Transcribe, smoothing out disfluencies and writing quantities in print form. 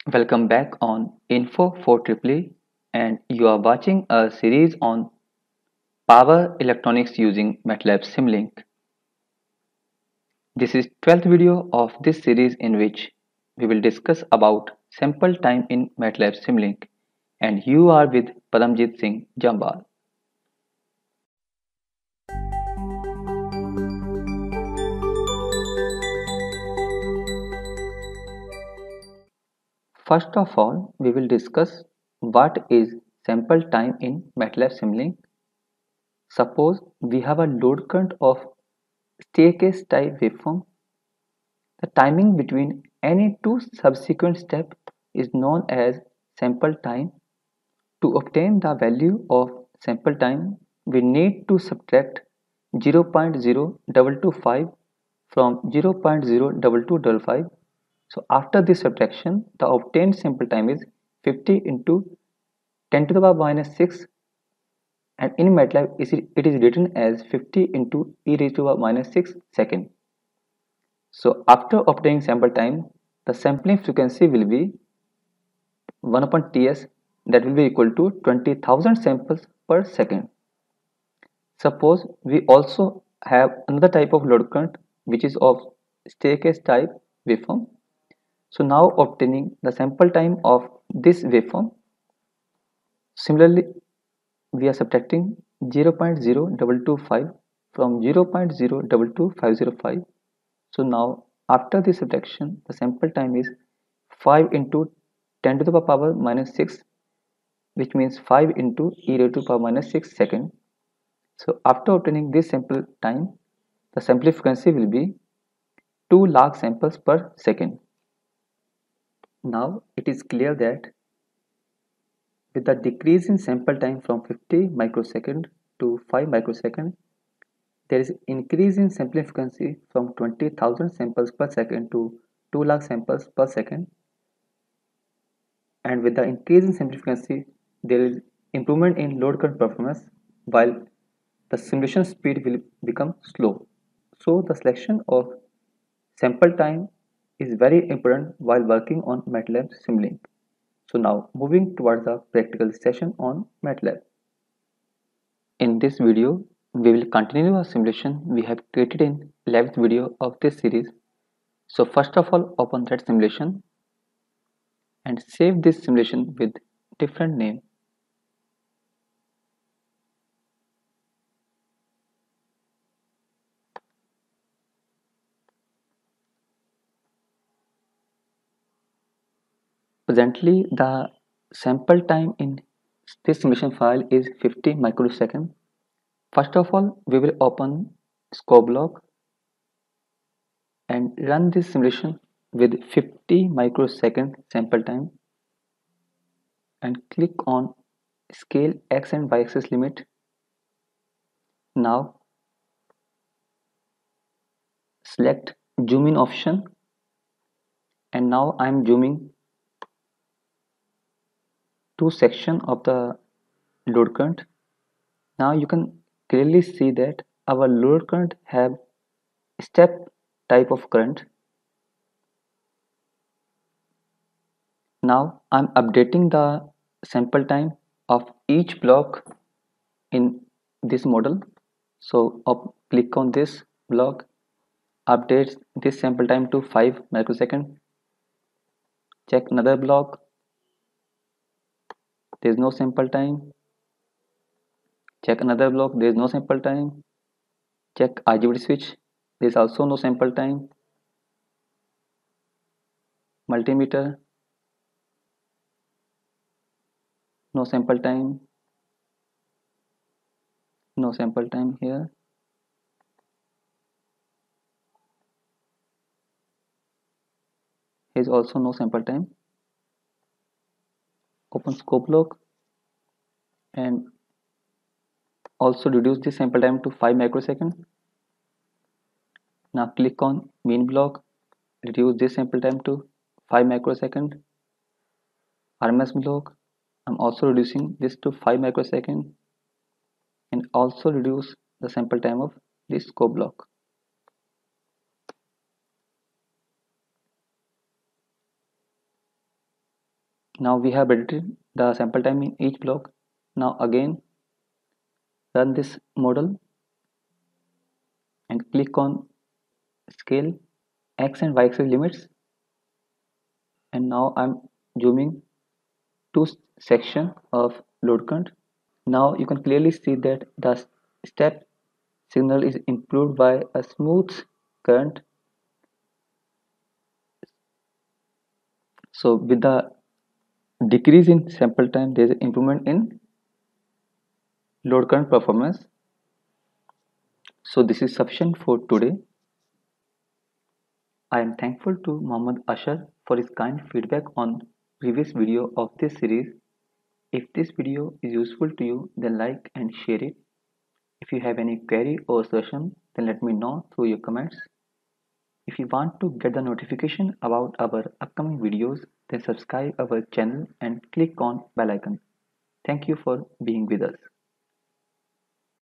Welcome back on Info4EEE, and you are watching a series on power electronics using MATLAB Simulink. This is 12th video of this series in which we will discuss about sample time in MATLAB Simulink, and you are with Paramjeet Singh Jamwal. First of all, we will discuss what is sample time in MATLAB Simulink. Suppose we have a load current of staircase type waveform. The timing between any two subsequent steps is known as sample time. To obtain the value of sample time, we need to subtract 0.0225 from 0.0225. So after this subtraction, the obtained sample time is 50 into 10 to the power minus 6, and in MATLAB it is written as 50 into e raised to the power minus 6 second. So after obtaining sample time, the sampling frequency will be 1 upon Ts, that will be equal to 20,000 samples per second. Suppose we also have another type of load current which is of staircase type waveform. So now obtaining the sample time of this waveform, similarly we are subtracting 0.0225 from 0.022505. So now after this subtraction, the sample time is 5 into 10 to the power minus 6, which means 5 into e raised to the power minus 6 second. So after obtaining this sample time, the sampling frequency will be 2 lakh samples per second. Now it is clear that with the decrease in sample time from 50 microsecond to 5 microsecond, there is increase in sampling frequency from 20,000 samples per second to 2 lakh samples per second. And with the increase in sampling frequency, there is improvement in load current performance, while the simulation speed will become slow. So the selection of sample time is very important while working on MATLAB Simulink. So now moving towards the practical session on MATLAB. In this video, we will continue a simulation we have created in 11th video of this series. So first of all, open that simulation and save this simulation with different name. Presently, the sample time in this simulation file is 50 microsecond. First of all, we will open scope block and run this simulation with 50 microsecond sample time and click on scale x and y axis limit. Now select zoom in option, and now I am zooming to section of the load current. Now you can clearly see that our load current have step type of current. Now I'm updating the sample time of each block in this model. So click on this block, update this sample time to 5 microsecond. Check another block, there is no sample time. Check another block, there is no sample time. Check RGB switch, there is also no sample time. Multimeter, no sample time. No sample time here. Here is also no sample time. Open scope block and also reduce the sample time to 5 microsecond. Now click on mean block, reduce this sample time to 5 microsecond. RMS block, I'm also reducing this to 5 microsecond and also reduce the sample time of this scope block. Now we have edited the sample time in each block. Now again run this model and click on scale x and y axis limits, and now I'm zooming to section of load current. Now you can clearly see that the step signal is improved by a smooth current. So with the decrease in sample time, there is an improvement in load current performance. So this is sufficient for today. I am thankful to Mohammad Ashar for his kind feedback on previous video of this series. If this video is useful to you, then like and share it. If you have any query or suggestion, then let me know through your comments. If you want to get the notification about our upcoming videos, then subscribe our channel and click on bell icon. Thank you for being with us.